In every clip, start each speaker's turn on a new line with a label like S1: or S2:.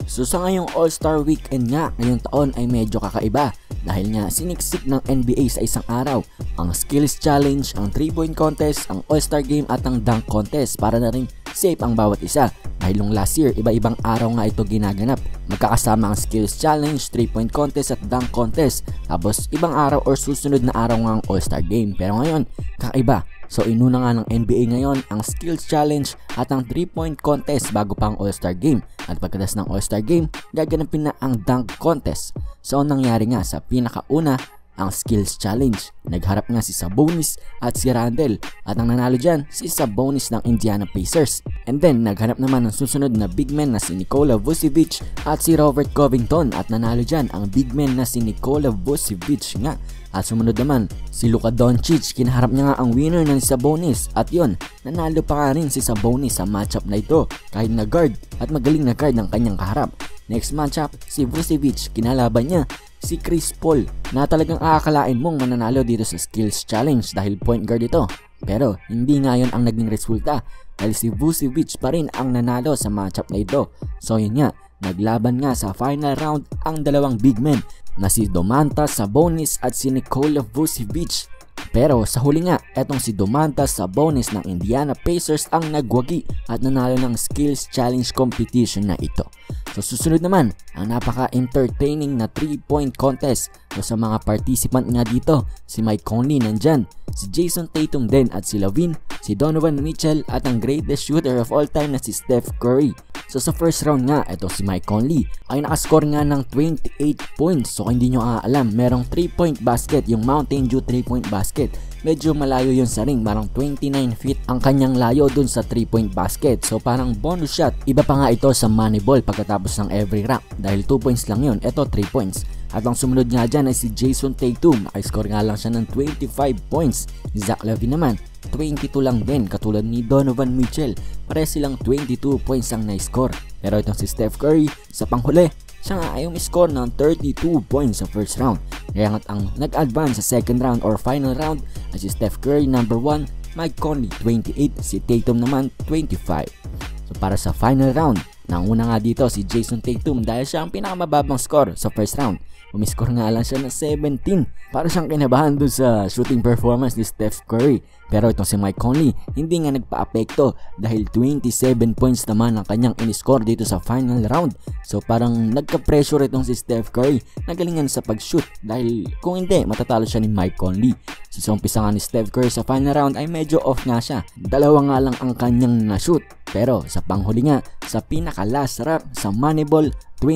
S1: So sa ngayong All-Star Weekend nga ngayong taon ay medyo kakaiba dahil nga siniksik ng NBA sa isang araw ang Skills Challenge, ang 3-point contest, ang All-Star Game at ang Dunk Contest para na rin safe ang bawat isa. Dahil nung last year, iba-ibang araw nga ito ginaganap. Magkakasama ang Skills Challenge, 3-point contest at Dunk Contest. Tapos ibang araw or susunod na araw nga ang All-Star Game. Pero ngayon, kakaiba. So inuna nga ng NBA ngayon ang Skills Challenge at ang 3-point contest bago pa ang All-Star Game. At pagkatapos ng All-Star Game, gaganapin na ang Dunk Contest. So nangyari nga sa pinakauna, ang Skills Challenge. Nagharap nga si Sabonis at si Randle at ang nanalo dyan si Sabonis ng Indiana Pacers. And then nagharap naman ng susunod na big man na si Nikola Vucevic at si Robert Covington at nanalo dyan ang big man na si Nikola Vucevic nga. At sumunod naman si Luka Doncic, kinaharap niya nga ang winner ng Sabonis at yon, nanalo pa nga rin si Sabonis sa matchup na ito kahit na guard at magaling na guard ng kanyang kaharap. Next matchup, si Vucevic, kinalaban niya si Chris Paul na talagang aakalain mong mananalo dito sa Skills Challenge dahil point guard ito. Pero hindi nga yun ang naging resulta dahil si Vucevic pa rin ang nanalo sa matchup na ito. So yun nga, naglaban nga sa final round ang dalawang big men na si Domantas Sabonis at si Nikola Vucevic. Pero sa huli nga, etong si Domantas Sabonis ng Indiana Pacers ang nagwagi at nanalo ng Skills Challenge competition na ito. So susunod naman, ang napaka-entertaining na 3-point contest. So sa mga participant nga dito, si Mike Conley nandyan, si Jason Tatum din at si Lavin, si Donovan Mitchell at ang greatest shooter of all time na si Steph Curry. So sa first round nga, ito si Mike Conley ay nakascore nga ng 28 points. So kung hindi nyo alam, merong 3-point basket, yung Mountain Dew 3-point basket. Medyo malayo yun sa ring, parang 29 feet ang kanyang layo dun sa 3-point basket. So parang bonus shot. Iba pa nga ito sa Moneyball pagkatapos ng every round dahil 2 points lang yun, ito 3 points. At ang sumunod nga dyan ay si Jason Tatum, nakascore nga lang siya ng 25 points. Si Zach LaVine naman 22 lang din, katulad ni Donovan Mitchell, pare silang 22 points ang na-score. Pero itong si Steph Curry sa panghuli, siya nga ay score ng 32 points sa first round. Kaya nga ang nag-advance sa second round or final round ay si Steph Curry number 1, Mike Conley 28, si Tatum naman 25. So para sa final round, nanguna nga dito si Jason Tatum dahil siya ang pinakamababang score sa first round. Umiscore nga lang siya ng 17. Para siyang kinabahan dun sa shooting performance ni Steph Curry. Pero itong si Mike Conley hindi nga nagpa-apekto dahil 27 points naman ang kanyang in-score dito sa final round. So parang nagka-pressure itong si Steph Curry. Nagalingan sa pag-shoot dahil kung hindi matatalo siya ni Mike Conley. So umpisa nga ni Steph Curry sa final round ay medyo off nga siya. Dalawa nga lang ang kanyang na-shoot. Pero sa panghuli nga, sa pinaka-last round sa Moneyball,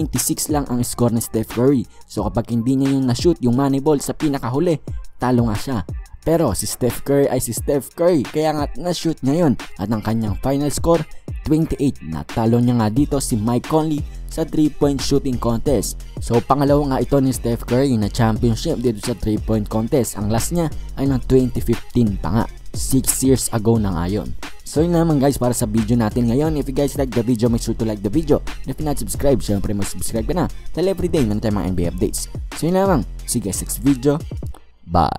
S1: 26 lang ang score ni Steph Curry. So kapag hindi niya yung na-shoot yung Moneyball sa pinakahuli, talo nga siya. Pero si Steph Curry ay si Steph Curry, kaya nga na-shoot niya yun. At ang kanyang final score, 28. Natalo niya nga dito si Mike Conley sa 3-point shooting contest. So pangalawa nga ito ni Steph Curry na championship dito sa 3-point contest. Ang last niya ay ng 2015 pa nga. 6 years ago na nga yun. So yun naman guys para sa video natin ngayon. If you guys like the video, make sure to like the video. And if you're not subscribed, syempre mag-subscribe ka na. Dahil everyday meron tayong mga NBA updates. So yun naman. See you guys next video. Bye.